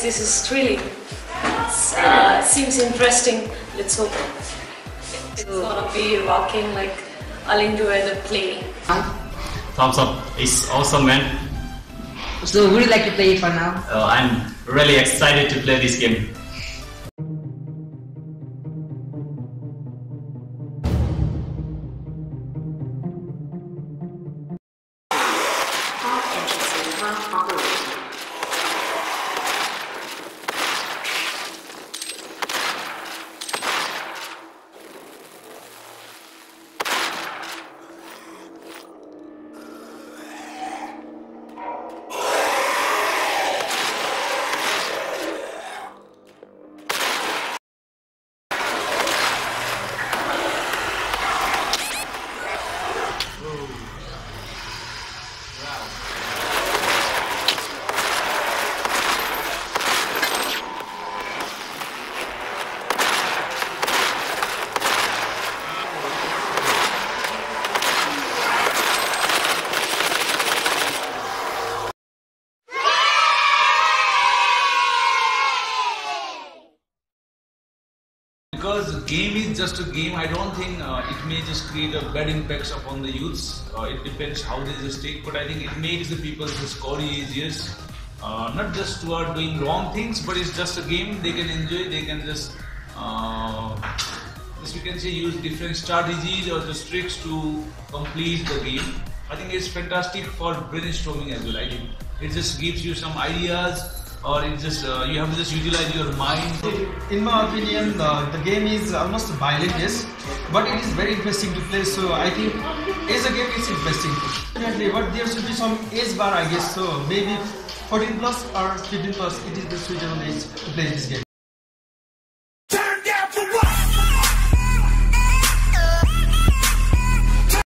this is thrilling. Seems interesting. Let's hope it's gonna be rocking. Like, I'll enjoy the play. Thumbs up. It's awesome, man. So would you like to play it for now? I'm really excited to play this game. Because the game is just a game, I don't think it may just create a bad impacts upon the youths. It depends how they just take, but I think it makes the people just courageous, not just toward doing wrong things, but it's just a game they can enjoy. They can just you can say use different strategies or just tricks to complete the game. I think it's fantastic for brainstorming as well. I think it just gives you some ideas. Or it's just you have to just utilize your mind. In my opinion, the game is almost violent, yes, but it is very interesting to play. So I think as a game, it's interesting. Definitely, but there should be some age bar, I guess. So maybe 14 plus or 15 plus. It is the suitable age to play this game.